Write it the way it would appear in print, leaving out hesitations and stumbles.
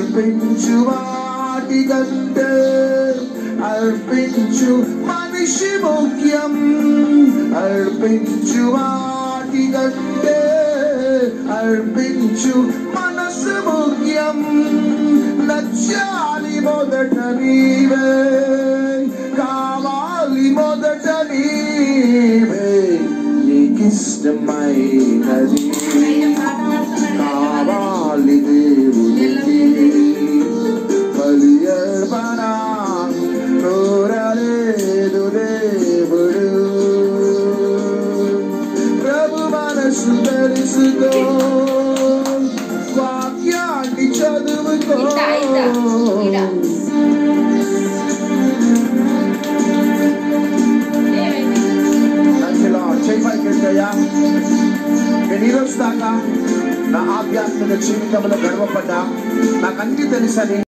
అర్పించు వాటి కంటే అర్పించు మనిషి ముఖ్యం. అర్పించు వాటి కంటే అర్పించు మనసు ముఖ్యం. నచ్చాలి మొదట నీవే, కావాలి మొదట నీవే. నీకిష్టమైనది కావాలి దేవునికి. బలి అర్పణ కోరలేదు దేవుడు. ప్రభు మనసు తెలుసుకో, వాక్యాన్ని చదువుకో. చెయ్యా, నేను ఈరోజు దాకా నా ఆధ్యాత్మిక జీవితంలో గర్వపడ్డా. నాకు అన్ని తెలుసని